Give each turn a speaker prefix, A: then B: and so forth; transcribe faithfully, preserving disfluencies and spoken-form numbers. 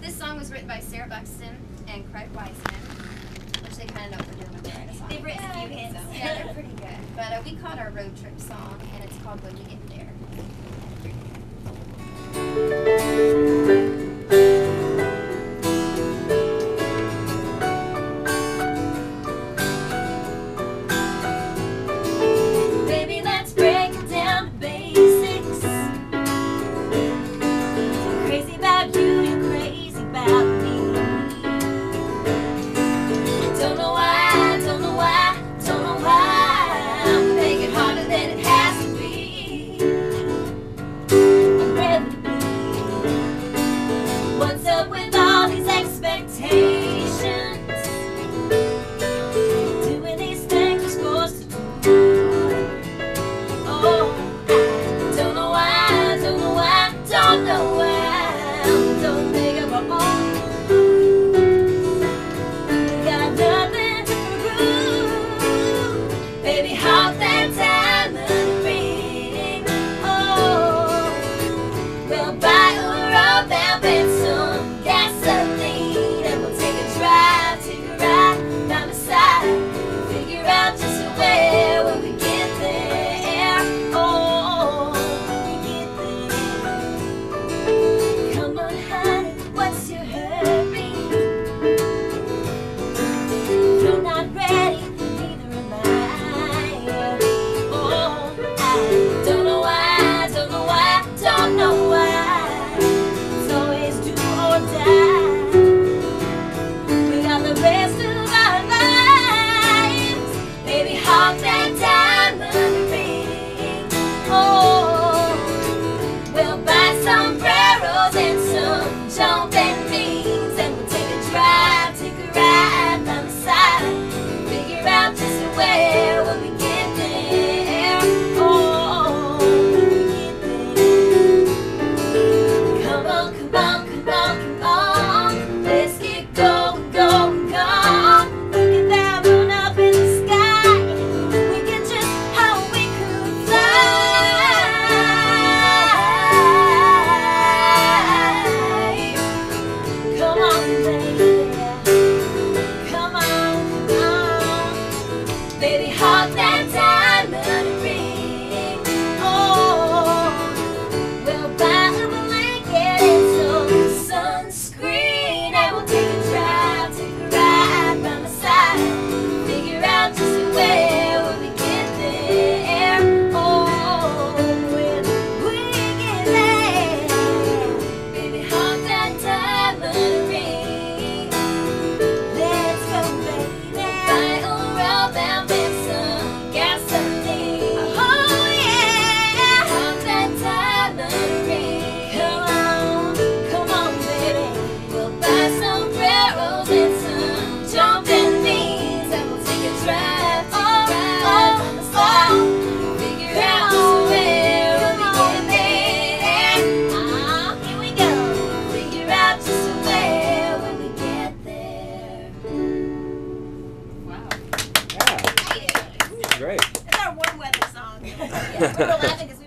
A: This song was written by Sarah Buxton and Craig Wiseman, which they kind of know what they're doing when they're writing a song.
B: They've written a few hits.
A: So, yeah, they're pretty good. But uh, we call it our road trip song, and it's called When You Get There.
B: Baby, let's break it down to basics. Crazy about you, you're crazy about me. Don't know why, don't know why, don't know why I'm making it harder than it has to be. I'm ready to be. What's up with all these expectations? Doing these things we're supposed to do. Oh, I don't know why, don't know why, don't know why. Don't make up our own. We got nothing to prove. Baby, hop that diamond ring. Oh, we'll buy a rope and some gasoline, and we'll take a drive, take a ride down the side. Figure out just where when we get there. Oh, when we get there. Come on, honey, what's your hurry? You're not ready, neither am I. Oh, I don't know why, don't know why, don't know why. It's always do or die. We got the rest of our lives. Baby, hop that diamond ring. Oh, we'll buy sombreros and some jumping beans, and we'll take a drive, take a ride down the side. Figure out just where when we get there. Oh, when we get there. Come on, come on, come on, come on. Let's get going, going, going. Look at that moon up in the sky. We can just how we could fly. Come on, baby. Come on, come on. Baby, hop that diamond ring. Oh, we'll buy a blanket and some sunscreen, and we'll take a drive, take a ride down the side. Figure out just where when we get there. Oh, when we get there. Baby, hop that diamond ring. Let's go, baby. Buy a rope and with some gasoline. Oh, yeah. Hop that diamond ring. Come on, come on, baby. We'll buy some railroads and some jumping beans, and we'll take a drive, take a ride on the side. Figure out just where when we get there. Ah, here we go. Figure out just where when we get there.
A: Wow.
C: Yeah, great.
B: It's our warm weather song.
A: Yeah, we were laughing because